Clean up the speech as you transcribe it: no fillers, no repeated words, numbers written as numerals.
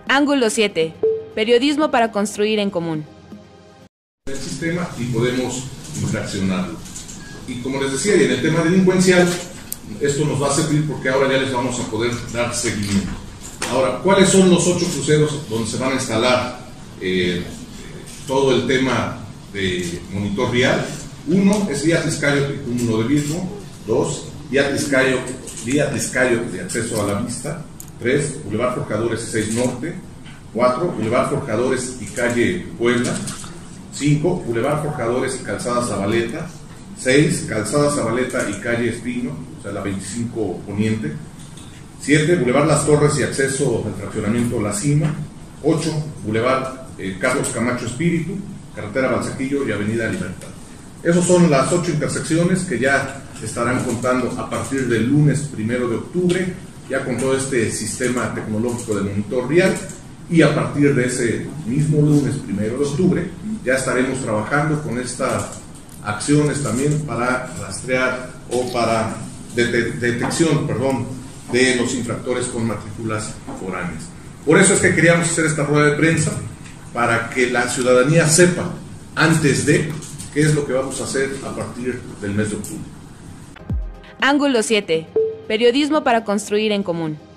Ángulo 7. Periodismo para construir en común. El sistema y podemos infraccionarlo. Y como les decía, y en el tema delincuencial, esto nos va a servir porque ahora ya les vamos a poder dar seguimiento. Ahora, ¿cuáles son los 8 cruceros donde se van a instalar todo el tema de monitor vial? 1 es vía Tliscayo, cúmulo de Virgo. 2, vía Tliscayo de acceso a la vista. 3, Boulevard Forjadores y 6 Norte. 4, Boulevard Forjadores y calle Puebla. 5, Boulevard Forjadores y Calzada Zabaleta. 6, Calzada Zabaleta y calle Espino, o sea la 25 Poniente. 7, Boulevard Las Torres y acceso al fraccionamiento La Cima. 8, Boulevard Carlos Camacho Espíritu, carretera Balsequillo y avenida Libertad. Esas son las 8 intersecciones que ya estarán contando a partir del lunes 1 de octubre, ya con todo este sistema tecnológico de monitor vial, y a partir de ese mismo lunes 1 de octubre ya estaremos trabajando con estas acciones también para rastrear o para detección de los infractores con matrículas foráneas. Por eso es que queríamos hacer esta rueda de prensa, para que la ciudadanía sepa antes de qué es lo que vamos a hacer a partir del mes de octubre. Ángulo 7. Periodismo para construir en común.